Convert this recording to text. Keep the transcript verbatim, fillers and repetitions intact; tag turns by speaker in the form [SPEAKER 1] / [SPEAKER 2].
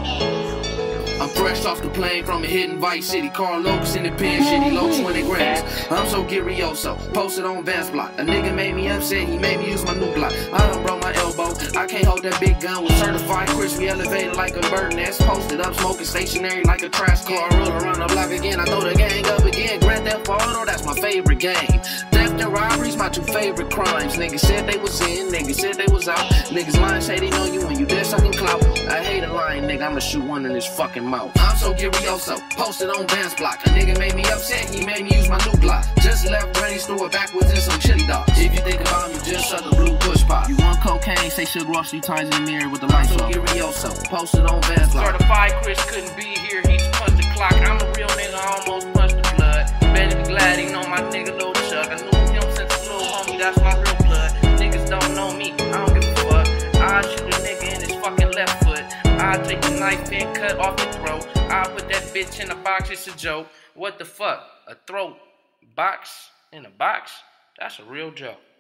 [SPEAKER 1] I'm fresh off the plane from a hidden Vice City. Carl Lopez in the pen, shitty low twenty grams. I'm so Gurioso, posted on Vance Block. A nigga made me upset, he made me use my new Glock. I done broke my elbow, I can't hold that big gun with certified Chris. We elevated like a bird nest, posted up, smoking stationary like a trash car. Roll around the block again, I throw the gang up again. Grand Theft Auto, that's my favorite game. Theft and robberies, my two favorite crimes. Niggas said they was in, niggas said they was out. Niggas lying, say they know you when you dead sucking clout. I hate a lying nigga, I'ma shoot one in his fucking mouth. I'm so Gurioso, posted on Vance Block. A nigga made me upset, he made me use my new Glock. Just left Granny's store backwards in some chili dogs. If you think about me, just suck a blue push pop. You want cocaine, say Sugar Rush three times in the mirror with the lights off. I'm so Gurioso, posted on Vance Block.
[SPEAKER 2] Certified Chris couldn't be here, he just punched the clock. I'm a real nigga, I almost punched the blood. Better be glad he know my nigga Lil Chuck. I knew him since a little homie, that's my real blood. Niggas don't know me, I don't give a fuck. I shoot a nigga in his fucking left foot. I take the knife and cut off the throat. I put that bitch in a box, it's a joke. What the fuck? A throat box in a box? That's a real joke.